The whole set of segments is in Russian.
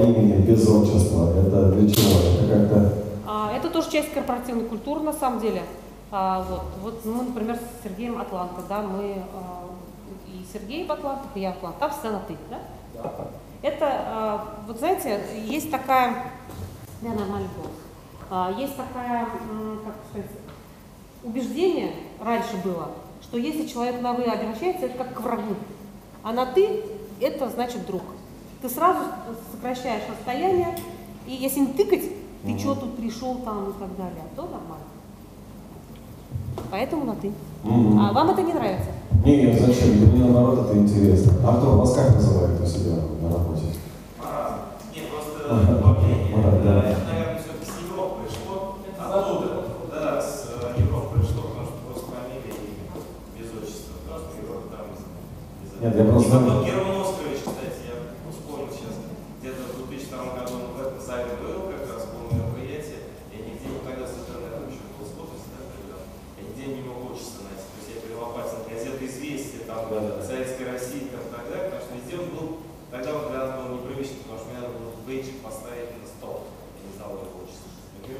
имени, без отчества, это для чего? Это как-то... Это тоже часть корпоративной культуры, на самом деле. Вот мы, например, с Сергеем Атланта, да, мы и Сергей в Атлантах, и я в Атлантах, там всегда на «ты», да? Да. Это, вот знаете, есть такая, да, нормальный голос, есть такая, как сказать, убеждение, раньше было, что если человек на «вы» обращается, это как к врагу, а на «ты» это значит друг. Ты сразу сокращаешь расстояние, и если не тыкать, ты что тут пришел там и так далее, то нормально. Поэтому на «ты». А вам это не нравится? Нет, зачем? Мне наоборот это интересно. Артур, вас как называют у себя на работе? Нет, просто управление. Это, наверное, все-таки с Европы пришло. Оттуда, да, с Европы пришло, потому что просто фамилия и без отчества. Просто Европа там. Нет, я просто... Герман Оскарович, кстати, я вспомнил сейчас, где-то в 2002 году он в этом зале был, как раз было мероприятие, я нигде не тогда с интернетом еще был сфотос, да, я нигде не мог отчество найти. То есть я перелопатил на газеты «Известия», там, «Советской России», там, и так далее, потому что везде он был, тогда он для нас был непривычно, потому что мне надо было бейджик поставить на стол, я не знал его отчество.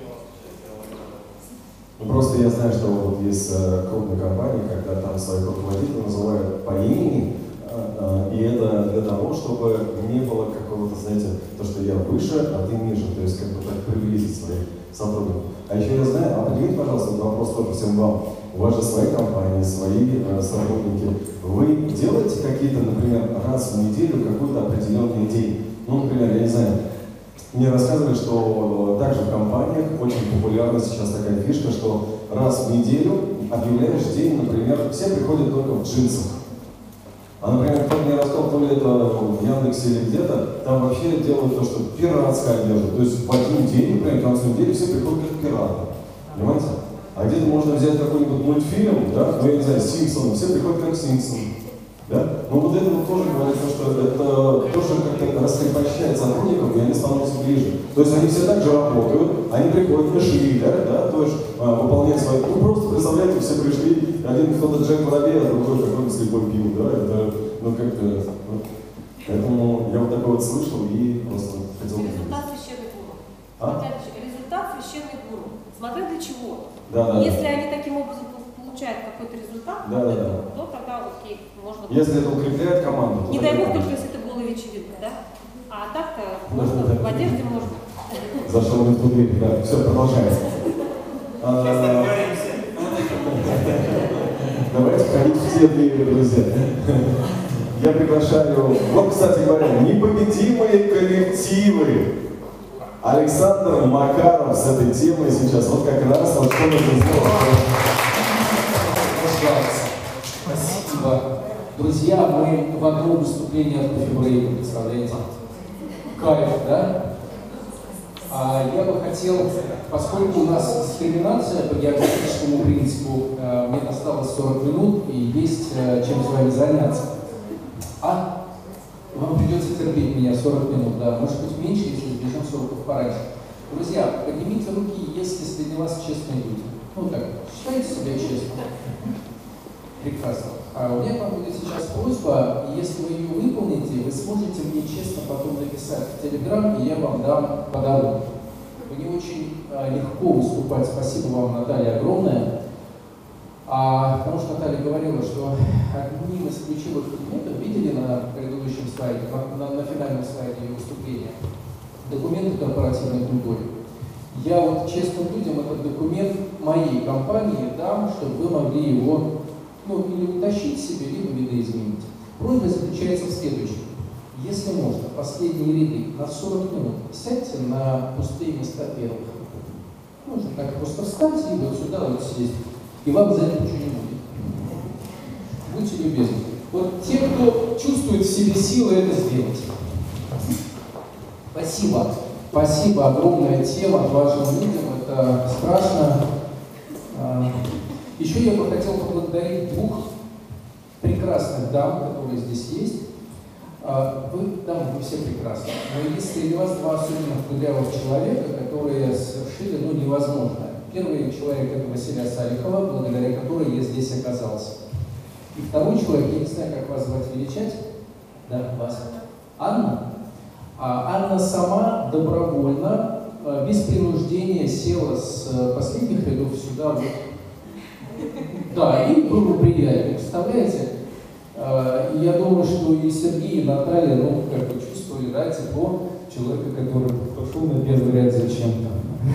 Ну, просто я знаю, что вот есть крупные компании, когда там своих руководителей называют по имени, и это для того, чтобы не было какого-то, знаете, то, что я выше, а ты ниже, то есть как бы так приблизить своих сотрудников. А еще я знаю, а поднимите, пожалуйста, вопрос тоже всем вам. У вас же свои компании, свои сотрудники. Вы делаете какие-то, например, раз в неделю какой-то определенный день? Ну, например, я не знаю, мне рассказывали, что также в компаниях очень популярна сейчас такая фишка, что раз в неделю объявляешь день, например, все приходят только в джинсах. А, например, кто мне рассказал, то ли это в Яндексе или где-то, там вообще делают то, что пиратская одежда. То есть в один день, например, в конце недели все приходят как пираты. Понимаете? А где-то можно взять какой-нибудь мультфильм, да, ну я не знаю, Симпсоны, все приходят как Симпсоны. Да? Но вот это вот тоже говорит, что это тоже как-то раскрепощает сотрудников, и они становятся ближе. То есть они все так же работают, они приходят на шире, да, то есть выполняют свои... Ну просто представляете, все пришли, один кто-то Джек Воробей, а другой какой-то слепой пил, да, это, ну как-то... Вот. Поэтому я вот такое вот слышал и просто хотел... Результат священный гуру. Результат священный гуру. Смотря для чего. Да. Если они таким образом получают какой-то результат, то тогда окей, можно... Если это укрепляет команду, то... Не дай бог, только если это голая вечеринка, да? А так-то можно, в одежде можно. Зашел не в ту дверь, да, все, продолжаем. Давайте ходить в те двери, друзья. Я приглашаю, вот, кстати говоря, непобедимые коллективы. Александр Макаров с этой темой сейчас, вот как раз, вот что нужно сделать. Спасибо. Друзья, мы в одном выступлении от кофе-брейка, представляете? Кайф, да? Я бы хотел, поскольку у нас дискриминация по географическому принципу, мне осталось 40 минут и есть чем с вами заняться. Вам придется терпеть меня 40 минут, да, может быть меньше, если сбежим 40 пораньше. Друзья, поднимите руки, если среди вас честные люди. Ну так, считайте себя честным. Прекрасно. У меня к вам будет сейчас просьба, и если вы ее выполните, вы сможете мне честно потом написать в Телеграм, и я вам дам подарок. Мне очень легко выступать, спасибо вам, Наталья, огромное. Потому что Наталья говорила, что одним из ключевых предметов, видели на предыдущем слайде, на финальном слайде ее выступления, документы корпоративной культуры. Я вот честным людям этот документ моей компании дам, чтобы вы могли его или утащить себе, либо видоизменить. Просьба заключается в следующем. Если можно, последние ряды на 40 минут сядьте на пустые места первых. Можно так просто встать и вот сюда вот сесть. И вам за это ничего не будет. Будьте любезны. Вот те, кто чувствует в себе силы, это сделать. Спасибо. Спасибо. Огромная тема отважным людям. Это страшно. Еще я бы хотел поблагодарить двух прекрасных дам, которые здесь есть. Вы все прекрасны. Но есть среди вас два особенно кудрявых человека, которые совершили невозможное. Первый человек — это Василия Салихова, благодаря которой я здесь оказался. И второй человек, я не знаю, как вас звать, величать? Да, вас. Анна? Анна сама добровольно, без принуждения села с последних рядов сюда. Вот. Да, и было приятно, представляете? Я думаю, что и Сергей, и Наталья, ну, как бы чувствовали, да, тепло человека, который пошел на первый ряд зачем-то.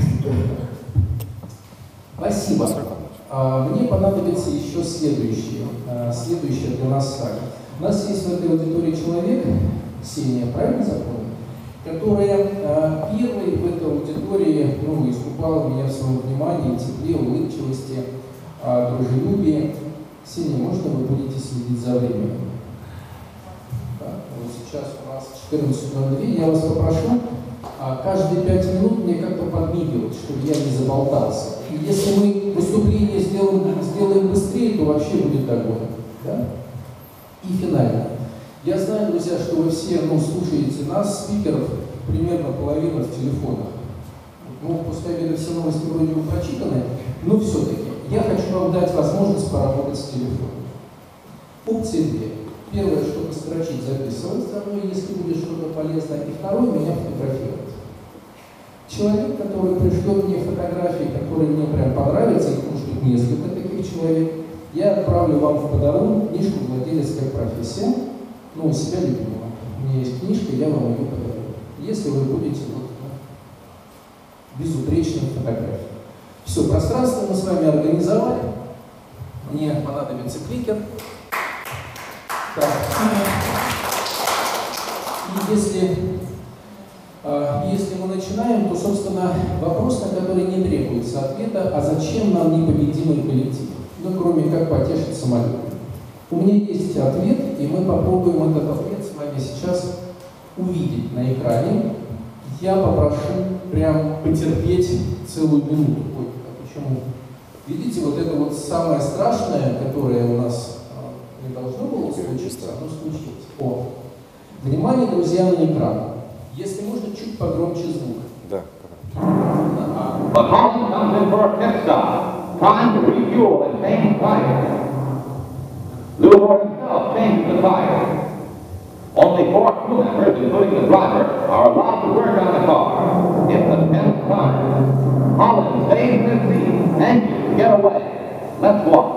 Спасибо. Мне понадобится еще следующее для нас с вами. У нас есть в этой аудитории человек, Ксения, правильно запомнил, которая первой в этой аудитории искупала меня в своем внимании, тепле, улыбчивости, дружелюбии. Ксения, можно вы будете следить за временем? Да, вот сейчас у нас 14:02. Я вас попрошу каждые 5 минут мне как-то подмигивать, чтобы я не заболтался. И если мы выступление сделаем быстрее, то вообще будет огонь. Да? И финально. Я знаю, друзья, что вы все слушаете нас, спикеров, примерно половина в телефонах. После обеда все новости вроде бы прочитаны, но все-таки я хочу вам дать возможность поработать с телефоном. Опции две. Первое, чтобы строчить, записывать за мной, если будет что-то полезное. И второе, меня фотографировать. Человек, который пришлет мне фотографии, которые мне прям понравятся, их может быть несколько таких человек, я отправлю вам в подарок книжку «Владелец как профессия», у себя любимого. У меня есть книжка, я вам ее подарю. Если вы будете безупречным фотографией. Все, пространство мы с вами организовали. Мне понадобится кликер. Так. И если мы начинаем, то, собственно, вопрос, на который не требуется ответа, а зачем нам непобедимый коллектив? Кроме как потешить самолет. У меня есть ответ, и мы попробуем этот ответ с вами сейчас увидеть на экране. Я попрошу прям потерпеть целую минуту. Ой, а почему? Видите, вот это вот самое страшное, которое у нас не должно было случиться, оно случилось. О! Внимание, друзья, на экран. Если можно, чуть погромче звук. Да. The column comes in for a pit stop. Time to refuel and change tires. Lewis himself changed the tires. Only 4 crew members, including the driver, are allowed to work on the car. It's the 10th time. Holland stays in his seat, anxious to get away. Let's watch.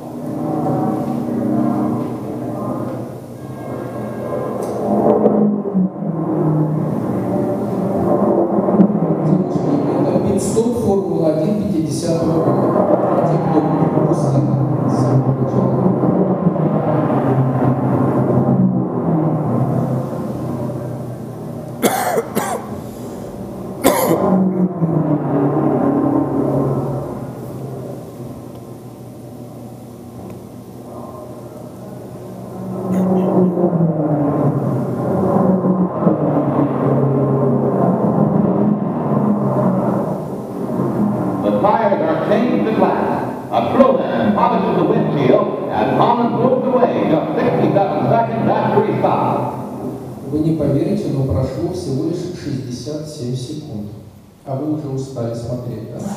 Пит-стоп Формулы-1 50-го года. Те, кто пропустил с самого начала. Вы не поверите, но прошло всего лишь 67 секунд. А вы уже устали смотреть, да?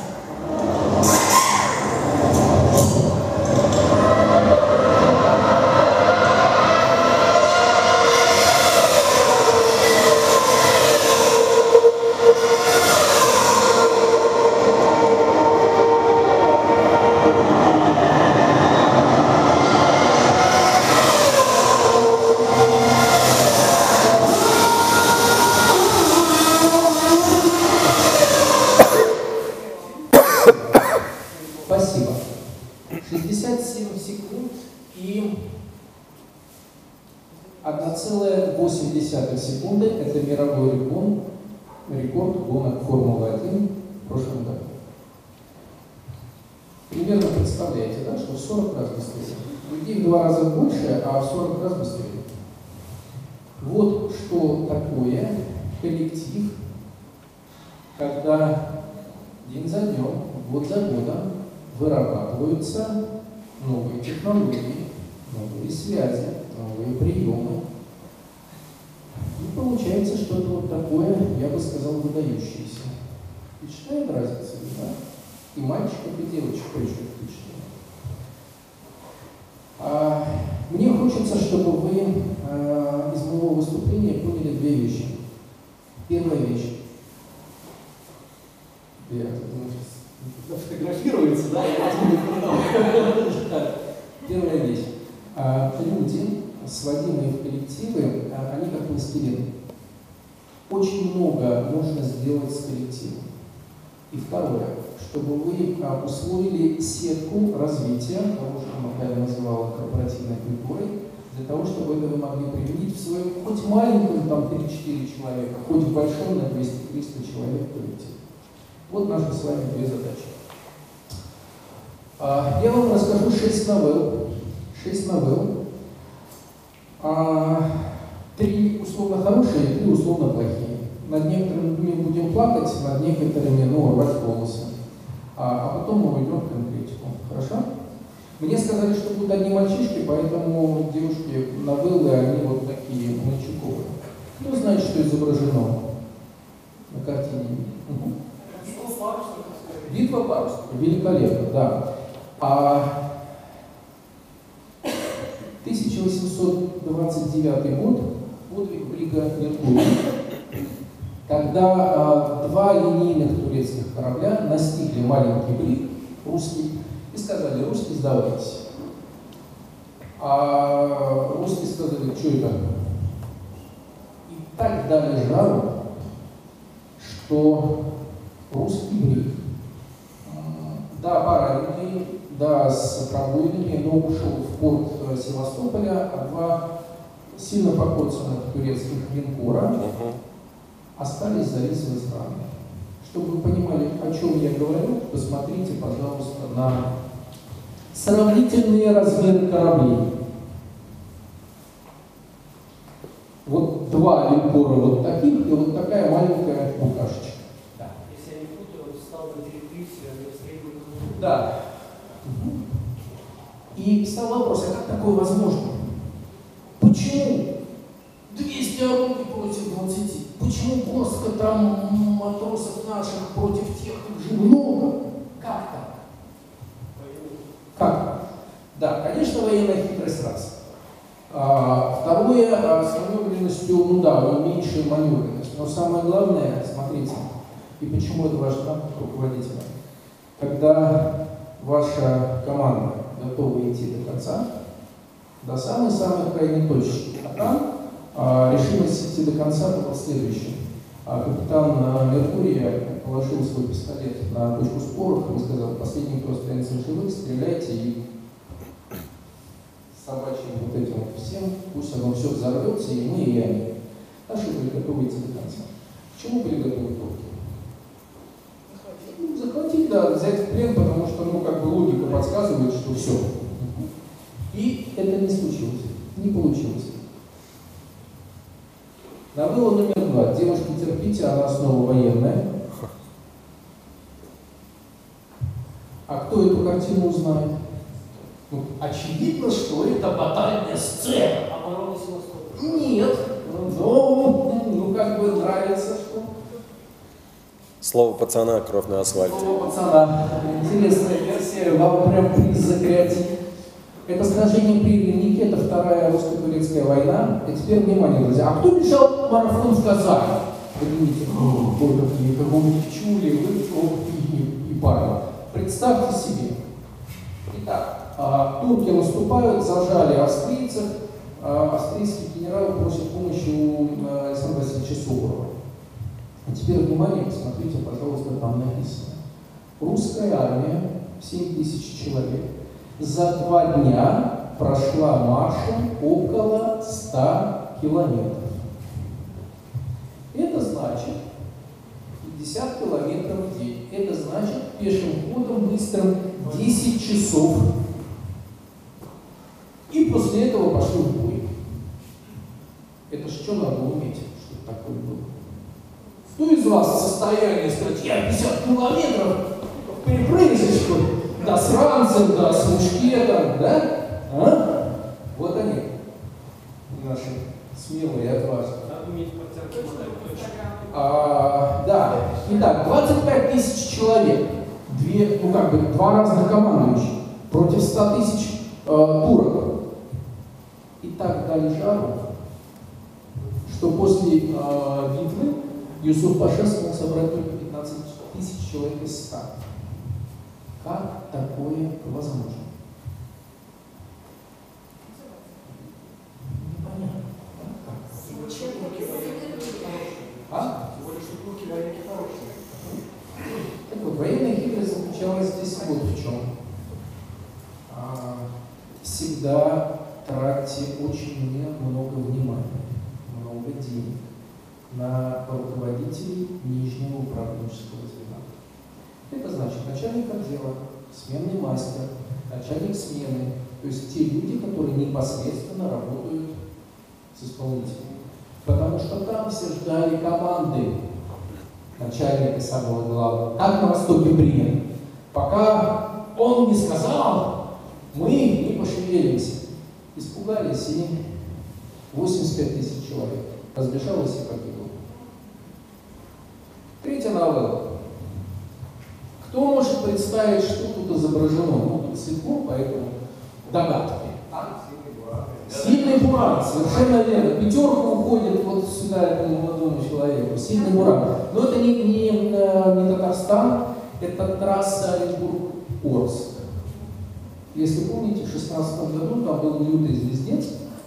Спасибо. 67 секунд и 1,8 секунды – это мировой рекорд гонок Формулы-1 в прошлом году. Примерно представляете, да, что в 40 раз быстрее. Людей в 2 раза больше, а в 40 раз быстрее. Вот что такое коллектив, когда день за днем, год за годом вырабатываются новые технологии, новые связи, новые приемы. И получается что-то вот такое, я бы сказал, выдающееся. Впечатляет разница, да? И мальчиков, и девочек причем впечатляет. Мне хочется, чтобы вы из моего выступления поняли 2 вещи. Первая вещь. Я фотографируется, да, я Первая вещь. Люди, сводимые в коллективы, они как пластилин. Очень много можно сделать с коллективом. И второе, чтобы вы усвоили сетку развития, того, что Наталья называла корпоративной культурой, для того, чтобы это вы могли применить в своем, хоть маленьком, там 3-4 человека, хоть в большом на 200-300 человек коллектив. Вот наши с вами две задачи. Я вам расскажу 6 новелл. 6 новелл. 3 условно хорошие, 3 условно плохие. Над некоторыми будем плакать, над некоторыми, рвать волосы. А потом мы уйдем в конкретику. Хорошо? Мне сказали, что будут одни мальчишки, поэтому девушки новеллы, они вот такие мальчуковые. Кто знает, что изображено на картине? Битва парусов. Великолепно, да. 1829 год, подвиг брига Меркурий, когда 2 линейных турецких корабля настигли маленький бриг русский и сказали: русские, сдавайтесь. А русские сказали: что это? И так дали жару, что русский бриг, да, пораненный, да, с пробоинами, но ушел в порт Севастополя, а 2 сильно покоцанных турецких линкора остались зависимы страны. Чтобы вы понимали, о чем я говорю, посмотрите, пожалуйста, на сравнительные размеры кораблей. Вот 2 линкора вот таких и вот такая маленькая букашечка. Да. Если я не путаю, встал на директрисе, а среднего. Да. И стал вопрос, а как такое возможно? Почему 200 орудий против 20? Почему горстка там матросов наших против тех, их же много? Как так? Как? Да, конечно, военная хитрость раз. Второе, с маневренностью, меньшая маневренность. Но самое главное, смотрите, и почему это важно как руководителя. Когда ваша команда готова идти до конца, до самой-самой крайней точки, а там решимость идти до конца была следующая. Капитан Меркурия положил свой пистолет на точку с порохом и сказал: последний, кто останется в живых, стреляйте, и собачьим вот этим вот всем, пусть оно все взорвется, и мы, и они. Наши были готовы идти до конца. К чему были готовы турки? Захватить, да, взять в плен, потому что, логика подсказывает, что все. И это не случилось, не получилось. Новелла номер 2. Девушки, терпите, она снова военная. А кто эту картину узнает? Очевидно, что это батальная сцена. Оборона Севастополя. Нет. Нравится, что? Слово пацана, кровь на асфальте. Слово пацана. Интересная версия, вам прям приз за креатив. Это сражение при Ильнике, это Вторая русско-турецкая война. И теперь внимание, друзья. А кто бежал в марафон в Казани? Поднимите, какого-нибудь чули, и парня. Представьте себе. Итак, турки наступают, зажали австрийцев. Австрийские генералы просят помощи у Александра Васильевича Суворова. А теперь, внимание, посмотрите, пожалуйста, там написано. Русская армия, 7000 человек, за 2 дня прошла маршем около 100 километров. Это значит 50 километров в день. Это значит пешим ходом быстрым 10 часов. И после этого пошли в бой. Это что надо уметь, чтобы такое было? Кто из вас в состоянии сказать: я 50 километров перепрыгнешь, что да с ранцем, да с мушкетом, да? А? Вот они, наши смелые и отважные. Надо уметь подтягивать точно. Да. Итак, 25 тысяч человек, 2 разных командующих против 100 тысяч турок. И так дали жару, что после битвы Юсуф Паша смог собрать только 15 тысяч человек из 100. Как такое возможно? Непонятно. А? Так вот, военная хитрость заключалась здесь вот в чем. Всегда тратьте очень много внимания, много денег на руководителей нижнего управленческого звена. Это значит начальник отдела, сменный мастер, начальник смены, то есть те люди, которые непосредственно работают с исполнителем. Потому что там все ждали команды начальника самого главного. Так на Востоке принято. Пока он не сказал, мы не пошевелимся. Испугались, и 85 тысяч человек разбежалось и погибло. Третья новелла. Кто может представить, что тут изображено? Ну, тут светло, поэтому догадки. Сильный буран, совершенно верно. Пятерка уходит вот сюда этому молодому человеку. Сильный буран. Но это не Татарстан, это трасса Оренбург-Орск. Если помните, в 2016 году там был лютый звездец.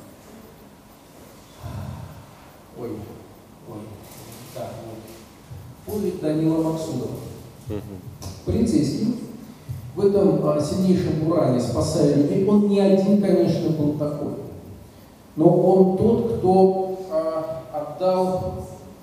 Так, вот. Подвиг Данила Максудова. Полицейский в этом сильнейшем буране, спасая людей, он не один, конечно, был такой. Но он тот, кто отдал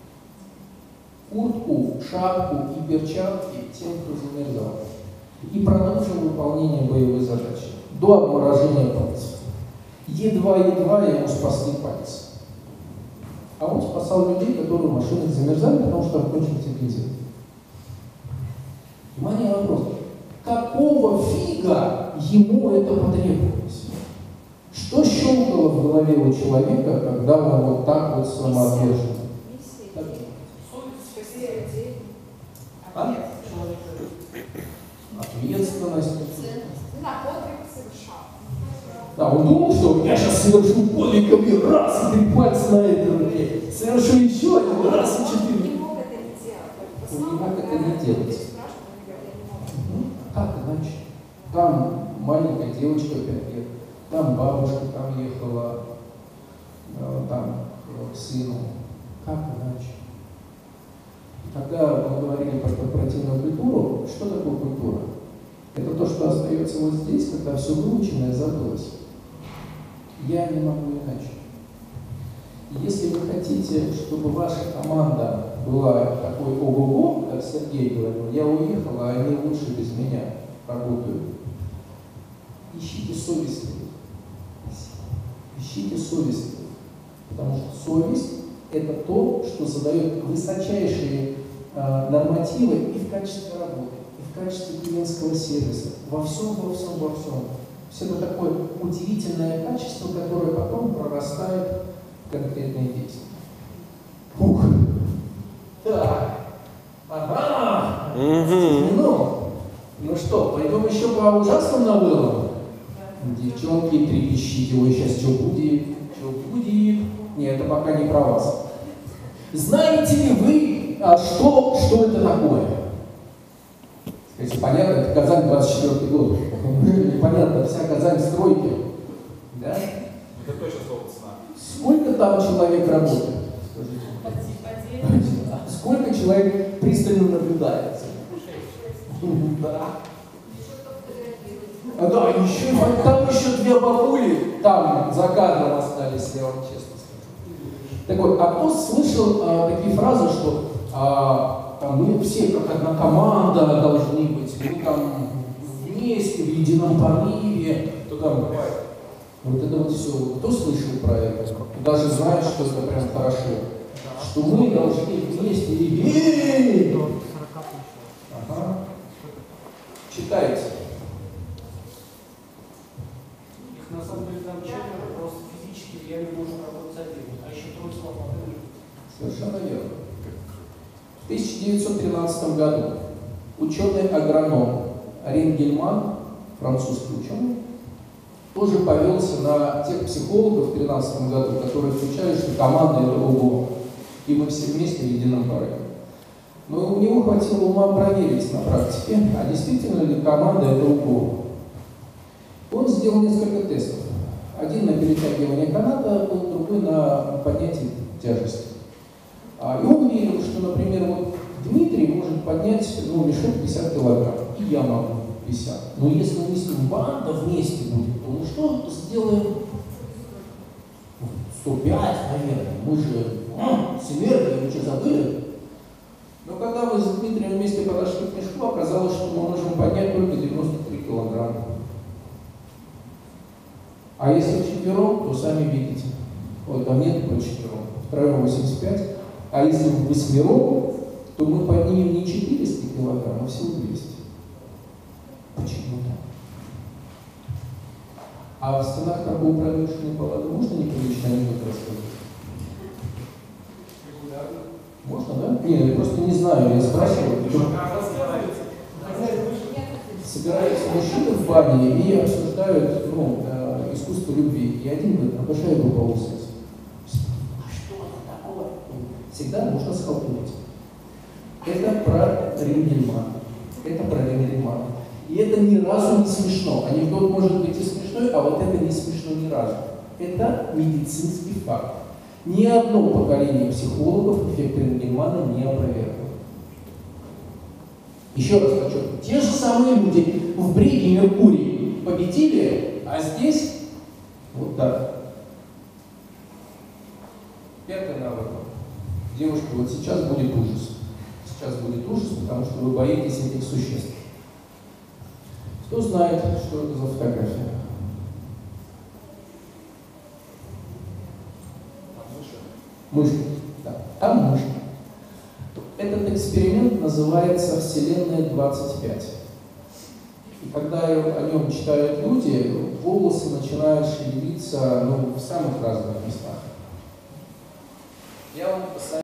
куртку, шапку и перчатки тем, кто замерзал. И продолжил выполнение боевой задачи до обморожения пальцев. Едва-едва ему спасли пальцы. А он спасал людей, которые в машинах замерзали, потому что там кончился бензин. Внимание, вопрос. Какого фига ему это потребовалось? Что щелкало в голове у человека, когда он вот так вот самоотвержен? Ответственность. Да, он думал, что я сейчас совершу подвиг, и раз, и 3 пальца на этой руке. Совершу еще один, раз, и 4. Он не мог это не делать. Он не мог это не делать. Как иначе? Там маленькая девочка 5 лет, там бабушка там ехала, там к сыну. Как иначе? Когда мы говорили про корпоративную культуру, что такое культура? Это то, что остается вот здесь, когда все выученное забылось. Я не могу иначе. Если вы хотите, чтобы ваша команда была такой ого-го, как Сергей говорил, я уехал, а они лучше без меня работают. Ищите совестливых. Ищите совестливых. Потому что совесть – это то, что задает высочайшие нормативы и в качестве работы, и в качестве клиентского сервиса. Во всем. Все это такое удивительное качество, которое потом прорастает в конкретные действия. Фух. Так. Ага. Ну что, пойдем еще по ужасным новеллам? Девчонки, трепещите, ой, сейчас что будет? Нет, это пока не про вас. Знаете ли вы, что это такое? Скажите, понятно, это Казань 24 год. Непонятно, вся Казань в стройке. Да? Это точно слово цена. Сколько там человек работает? Скажите. Сколько человек пристально наблюдается? Да. Да, еще, там еще 2 бабули, там за кадром остались, я вам честно скажу. Так вот, а кто слышал такие фразы, что мы все как одна команда должны быть, мы там вместе, в едином порыве, то там, вот это вот все. Кто слышал про это? Даже знает, что это прям хорошо. Что мы должны вместе и... Ага. Читайте. Их на самом деле там 4, просто физически я не могу работать один, а еще 3 слова. Совершенно верно. В 1913 году ученый-агроном Ренгельман, французский ученый, тоже повелся на тех психологов в 2013 году, которые включали, что команда это ого. и мы все вместе в едином порыве. Но у него хватило ума проверить на практике, а действительно ли команда это укол. Он сделал несколько тестов. Один на перетягивание каната, другой на поднятие тяжести. И он видел, что, например, вот Дмитрий может поднять мешок 50 килограмм, и я могу 50. Но если мы с ним банда вместе будет, то мы что сделаем? 105, наверное. Мы же синергия, вы что, забыли? Но когда мы с Дмитрием вместе подошли к мешку, оказалось, что мы можем поднять только 93 килограмма. А если вчетвером, то сами видите. Вот там нет по четвером. Втроем 85. А если в восьмером, то мы поднимем не 400 килограмм, а всего 200. Почему так? А в стенах такого промышленной палаты можно неприлично анекдот рассказать? Можно, да? Нет, я просто не знаю, я спрашиваю. Собираются мужчины в бане и обсуждают искусство любви. И один говорит, обожаю групповой секс. А что это такое? Всегда можно схалтурить. Это про Рингельмана. Это про Рингельмана. И это ни разу не смешно. Анекдот может быть и смешной, а вот это не смешно ни разу. Это медицинский факт. Ни одно поколение психологов эффект Рингельмана не опровергло. Еще раз хочу. Те же самые люди в бриге Меркурий победили, а здесь вот так. Пятый навык. Девушка, вот сейчас будет ужас. Сейчас будет ужас, потому что вы боитесь этих существ. Кто знает, что это за фотография? Мышь. Да, там мышь. Этот эксперимент называется «Вселенная 25». И когда о нем читают люди, волосы начинают шевелиться в самых разных местах. Я вам посоветую.